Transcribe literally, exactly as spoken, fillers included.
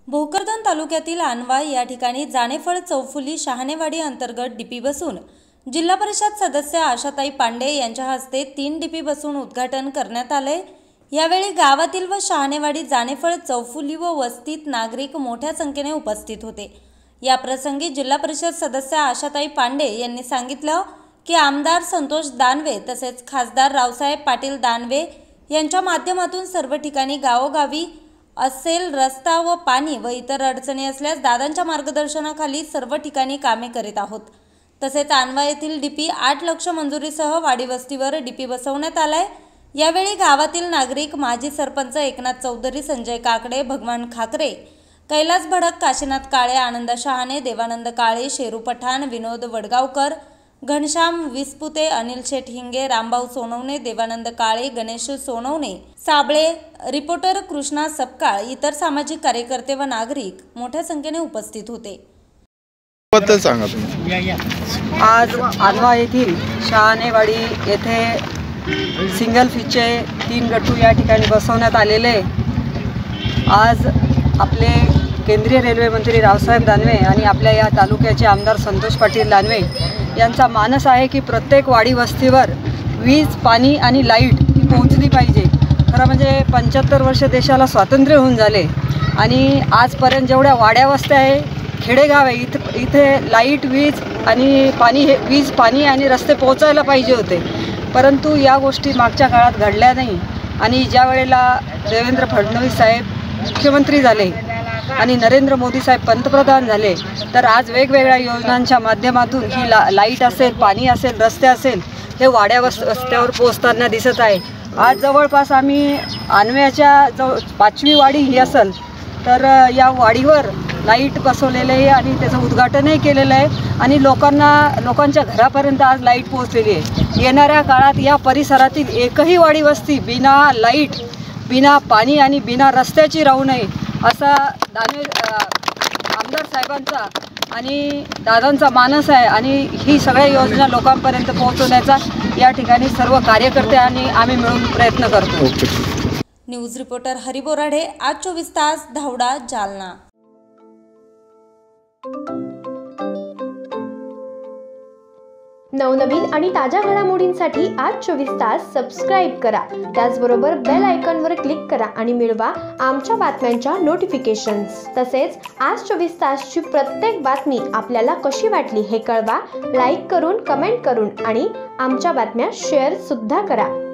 भोकरदन तालुक्यातील आणवा या ठिकाणी जानेफळ चौफुली शहाणेवाडी अंतर्गत डीपी बसून जिल्हा परिषद सदस्य आशाताई पांडे यांच्या हस्ते तीन डीपी बसून उद्घाटन करण्यात आले। यावेळी गावातील व शहाणेवाडी जानेफळ चौफुली व वस्तीत नागरिक मोठ्या संख्येने उपस्थित होते। या प्रसंगी जिल्हा परिषद सदस्य आशाताई पांडे यांनी सांगितलं की आमदार संतोष दानवे तसेच खासदार रावसाहेब पाटील दानवे यांच्या माध्यमातून सर्व ठिकाणी गावोगावी असेल रस्ता व पाणी व इतर अडचणी असल्यास दादांच्या मार्गदर्शनाखाली सर्व ठिकाणी कामे करीत आहोत। तसेच आणवा येथील डीपी आठ लक्ष मंजुरीसह वाडी वस्तीवर डीपी बसवण्यात आलाय। यावेळी गावातील नागरिक, माजी सरपंच एकनाथ चौधरी, संजय काकडे, भगवान खाकरे, कैलास भडक, काशीनाथ काळे, आनंद शहाणे, देवानंद काळे, शेरू पठाण, विनोद वडगावकर, घनश्याम विस्पुते, अनिल शेठ हिंगे, रामभाऊ सोनवणे, देवानंद काळे, गणेश सोनवणे, साबळे, रिपोर्टर कृष्णा सपकाळ, इतर सामाजिक कार्यकर्ते व नागरिक मोठ्या संख्येने उपस्थित होते। आज आणवा येथील शहाणेवाडी येथे सिंगल फिचचे तीन गट्टू या ठिकाणी बसवण्यात आलेले। आज आपले केंद्रीय रेल्वे मंत्री रावसाहेब दानवे आणि आपल्या या तालुक्याचे आमदार संतोष पाटील दानवे यांचा मानस आहे की प्रत्येक वाडी वस्तीवर वीज, पाणी आणि लाईट ही पोहोचली पाहिजे। खरं म्हणजे पंच्याहत्तर वर्ष देशाला स्वातंत्र्य होऊन झाले आणि आजपर्यंत जेवढ्या वाड्या वस्त्या आहे, खेडेगाव आहे, इथं इथे लाईट, वीज आणि पाणी हे वीज पाणी आणि रस्ते पोहोचायला पाहिजे होते, परंतु या गोष्टी मागच्या काळात घडल्या नाही। आणि ज्या वेळेला देवेंद्र फडणवीस साहेब मुख्यमंत्री झाले आणि नरेंद्र मोदी साहेब पंतप्रधान झाले, तर आज वेगवेगळ्या योजनांच्या माध्यमातून ही ला लाईट असेल, पाणी असेल, रस्ते असेल, हे वाड्या वस वस्त्यावर पोहोचताना दिसत आहे। आज जवळपास आम्ही आणव्याच्या जवळ पाचवी वाडी ही असेल, तर या वाडीवर लाईट बसवलेलं आहे आणि त्याचं उद्घाटनही केलेलं आहे आणि लोकांना लोकांच्या घरापर्यंत आज लाईट पोहोचलेली आहे। येणाऱ्या काळात या परिसरातील एकही वाडी वस्ती बिना लाईट, बिना पाणी आणि बिना रस्त्याची राहू नये असा दानवे आमदार साहेबांचा आणि दादांचा मानस आहे आणि ही सगळ्या योजना लोकांपर्यंत पोहोचवण्याचा या ठिकाणी सर्व कार्यकर्ते आणि आम्ही मिळून प्रयत्न करतो। न्यूज रिपोर्टर हरी बोराडे, आज चोवीस तास, धावडा, जालना। नवनवीन आणि ताज्या घडामोडींसाठी आज चोवीस तास सबस्क्राईब करा। त्याचबरोबर बेल आयकॉनवर क्लिक करा आणि मिळवा आमच्या बातम्यांच्या नोटिफिकेशन्स। तसेच आज चोवीस तासची प्रत्येक बातमी आपल्याला कशी वाटली हे कळवा, लाईक करून, कमेंट करून आणि आमच्या बातम्या शेअर सुद्धा करा।